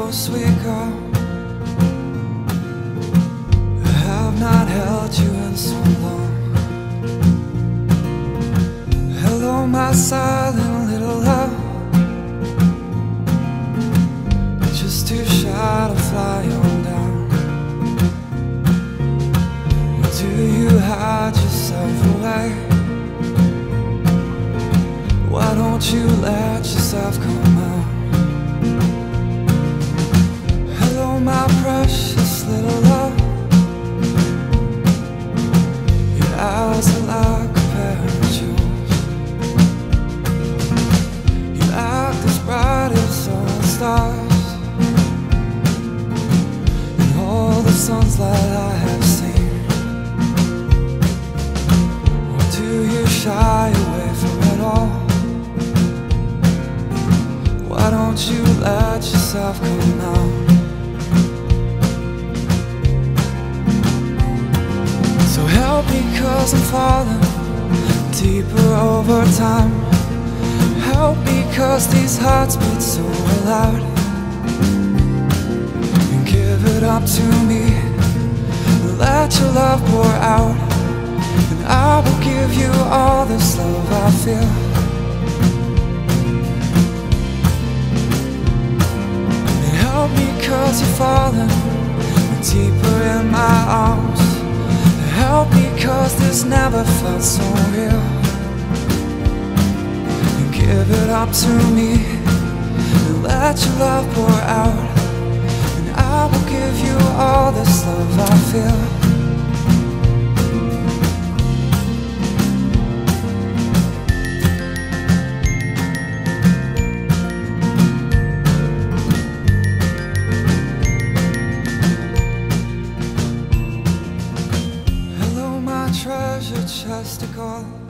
sweet girl. I have not held you in so long. Hello, my silent little love. You're just too shy to fly on down. Do you hide yourself away? Why don't you let yourself come out? Hello, my precious little love. Your eyes are like a pair of jewels. You act as bright as all the stars and all the sunlight I have seen. Or do you shy away from it all? Why don't you let yourself come out? So help me, 'cause I'm falling deeper over time. Help me, 'cause these hearts beat so loud. And give it up to me, let your love pour out. And I will give you all this love I feel. Help me, 'cause you're falling deeper in my arms. Help me, 'cause this never felt so real. And give it up to me, and let your love pour out. And I will give you all this love I feel. Treasure chest of gold.